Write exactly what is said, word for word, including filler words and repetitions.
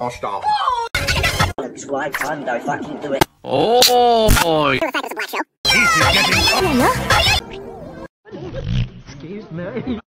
Hostile. Subscribe time, go fucking do it. Oh boy. This is getting... Excuse me.